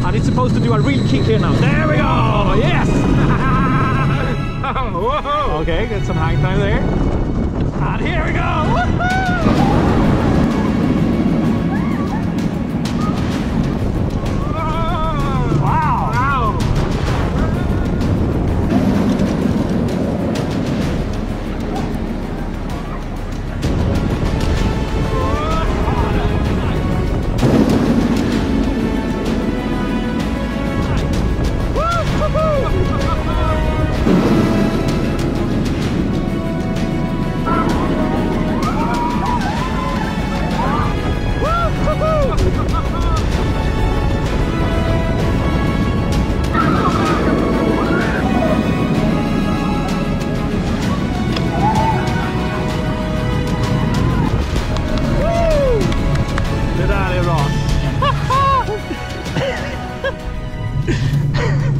And it's supposed to do a real kick here now. There we go! Yes! Whoa. Okay, get some hang time there. And here we go! Wow! Wow! Det där är bra.